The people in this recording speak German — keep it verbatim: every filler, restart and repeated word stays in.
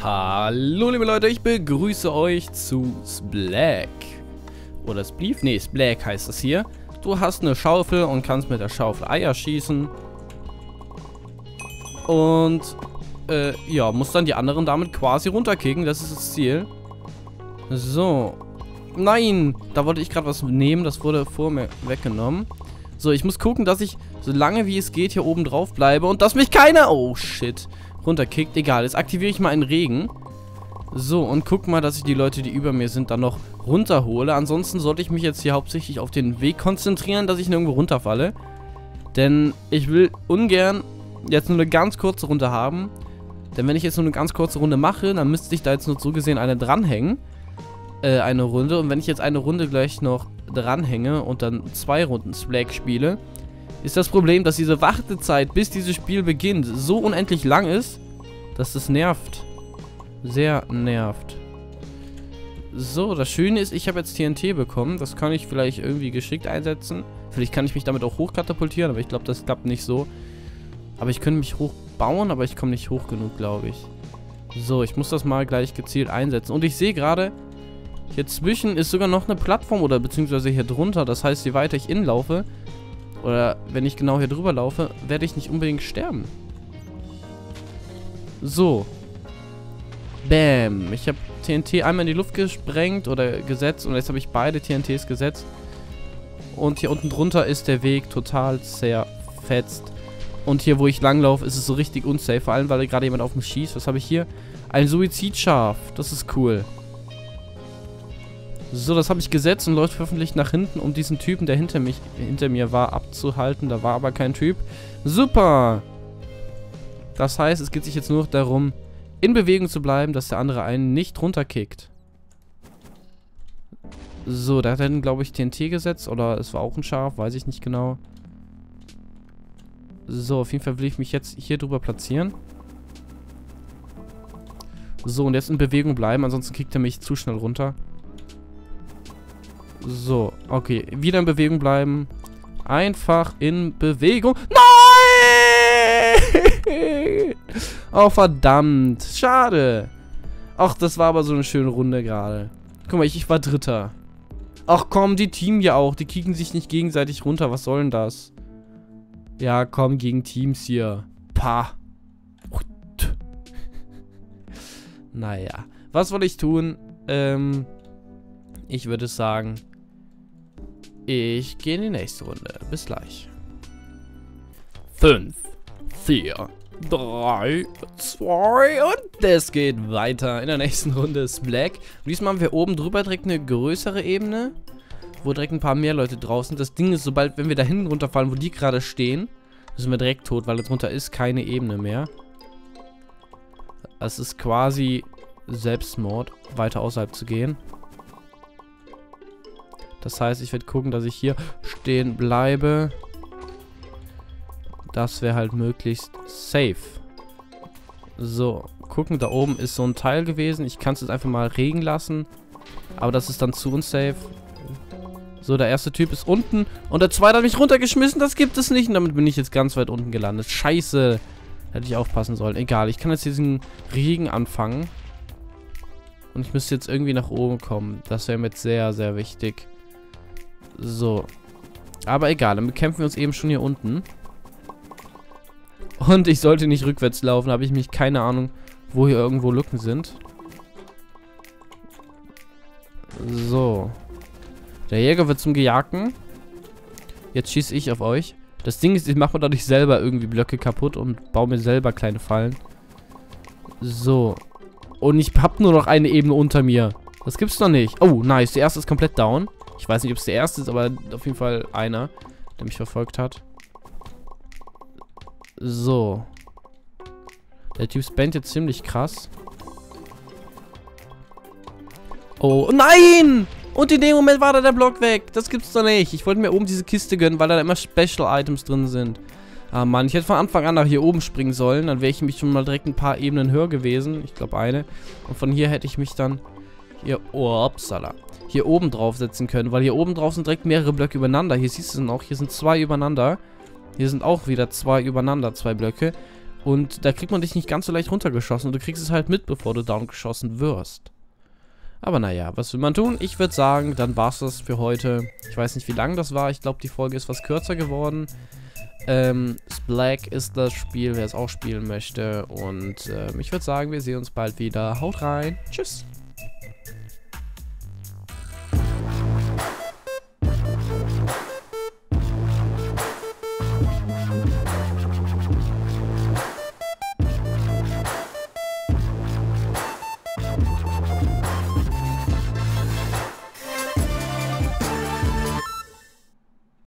Hallo liebe Leute, ich begrüße euch zu Splack. Oder Spleef? Nee, Splack heißt es hier. Du hast eine Schaufel und kannst mit der Schaufel Eier schießen. Und, äh, ja, musst dann die anderen damit quasi runterkicken. Das ist das Ziel. So. Nein! Da wollte ich gerade was nehmen, das wurde vor mir weggenommen. So, ich muss gucken, dass ich so lange wie es geht hier oben drauf bleibe und dass mich keiner, oh shit, runterkickt. Egal, jetzt aktiviere ich mal einen Regen. So, und guck mal, dass ich die Leute, die über mir sind, dann noch runterhole. Ansonsten sollte ich mich jetzt hier hauptsächlich auf den Weg konzentrieren, dass ich nirgendwo runterfalle. Denn ich will ungern jetzt nur eine ganz kurze Runde haben. Denn wenn ich jetzt nur eine ganz kurze Runde mache, dann müsste ich da jetzt nur so gesehen eine dranhängen. Äh, eine Runde. Und wenn ich jetzt eine Runde gleich noch dranhänge und dann zwei Runden Splack spiele, ist das Problem, dass diese Wartezeit, bis dieses Spiel beginnt, so unendlich lang ist, dass das nervt. Sehr nervt. So, das Schöne ist, ich habe jetzt T N T bekommen. Das kann ich vielleicht irgendwie geschickt einsetzen. Vielleicht kann ich mich damit auch hochkatapultieren, aber ich glaube, das klappt nicht so. Aber ich könnte mich hochbauen, aber ich komme nicht hoch genug, glaube ich. So, ich muss das mal gleich gezielt einsetzen. Und ich sehe gerade, hier zwischen ist sogar noch eine Plattform oder beziehungsweise hier drunter. Das heißt, je weiter ich inlaufe, oder wenn ich genau hier drüber laufe, werde ich nicht unbedingt sterben. So. Bam. Ich habe T N T einmal in die Luft gesprengt oder gesetzt und jetzt habe ich beide T N Ts gesetzt. Und hier unten drunter ist der Weg total zerfetzt. Und hier, wo ich langlaufe, ist es so richtig unsafe. Vor allem, weil gerade jemand auf mich schießt. Was habe ich hier? Ein Suizidschaf. Das ist cool. So, das habe ich gesetzt und läuft hoffentlich nach hinten, um diesen Typen, der hinter mich, hinter mir war, abzuhalten. Da war aber kein Typ. Super! Das heißt, es geht sich jetzt nur noch darum, in Bewegung zu bleiben, dass der andere einen nicht runterkickt. So, da hat er dann, glaube ich, T N T gesetzt. Oder es war auch ein Schaf, weiß ich nicht genau. So, auf jeden Fall will ich mich jetzt hier drüber platzieren. So, und jetzt in Bewegung bleiben, ansonsten kickt er mich zu schnell runter. So, okay. Wieder in Bewegung bleiben. Einfach in Bewegung. Nein! Oh, verdammt. Schade. Ach, das war aber so eine schöne Runde gerade. Guck mal, ich, ich war Dritter. Ach komm, die Team ja auch. Die kicken sich nicht gegenseitig runter. Was soll denn das? Ja, komm, gegen Teams hier. Pah. Naja. Was soll ich tun? Ähm... Ich würde sagen, ich gehe in die nächste Runde. Bis gleich. fünf, vier, drei, zwei und es geht weiter. In der nächsten Runde ist Black. Und diesmal haben wir oben drüber direkt eine größere Ebene, wo direkt ein paar mehr Leute draußen sind. Das Ding ist, sobald, wenn wir da hinten runterfallen, wo die gerade stehen, sind wir direkt tot, weil darunter ist keine Ebene mehr. Das ist quasi Selbstmord, weiter außerhalb zu gehen. Das heißt, ich werde gucken, dass ich hier stehen bleibe. Das wäre halt möglichst safe. So, gucken, da oben ist so ein Teil gewesen. Ich kann es jetzt einfach mal regen lassen. Aber das ist dann zu unsafe. So, der erste Typ ist unten. Und der zweite hat mich runtergeschmissen. Das gibt es nicht. Und damit bin ich jetzt ganz weit unten gelandet. Scheiße. Hätte ich aufpassen sollen. Egal, ich kann jetzt diesen Regen anfangen. Und ich müsste jetzt irgendwie nach oben kommen. Das wäre mir jetzt sehr, sehr wichtig. So. Aber egal, dann bekämpfen wir uns eben schon hier unten. Und ich sollte nicht rückwärts laufen, da habe ich mich keine Ahnung, wo hier irgendwo Lücken sind. So. Der Jäger wird zum Gejagten. Jetzt schieße ich auf euch. Das Ding ist, ich mache mir dadurch selber irgendwie Blöcke kaputt und baue mir selber kleine Fallen. So. Und ich habe nur noch eine Ebene unter mir. Das gibt's doch nicht. Oh, nice. Der erste ist komplett down. Ich weiß nicht, ob es der erste ist, aber auf jeden Fall einer, der mich verfolgt hat. So. Der Typ spannt jetzt ziemlich krass. Oh, nein! Und in dem Moment war da der Block weg. Das gibt's doch nicht. Ich wollte mir oben diese Kiste gönnen, weil da immer Special Items drin sind. Ah, Mann. Ich hätte von Anfang an nach hier oben springen sollen. Dann wäre ich mich schon mal direkt ein paar Ebenen höher gewesen. Ich glaube eine. Und von hier hätte ich mich dann hier... Oh, upsala. Hier oben drauf setzen können, weil hier oben drauf sind direkt mehrere Blöcke übereinander. Hier siehst du es auch, hier sind zwei übereinander. Hier sind auch wieder zwei übereinander, zwei Blöcke. Und da kriegt man dich nicht ganz so leicht runtergeschossen. Und du kriegst es halt mit, bevor du down geschossen wirst. Aber naja, was will man tun? Ich würde sagen, dann war's das für heute. Ich weiß nicht, wie lang das war. Ich glaube, die Folge ist was kürzer geworden. Ähm, Black ist das Spiel, wer es auch spielen möchte. Und ähm, ich würde sagen, wir sehen uns bald wieder. Haut rein. Tschüss.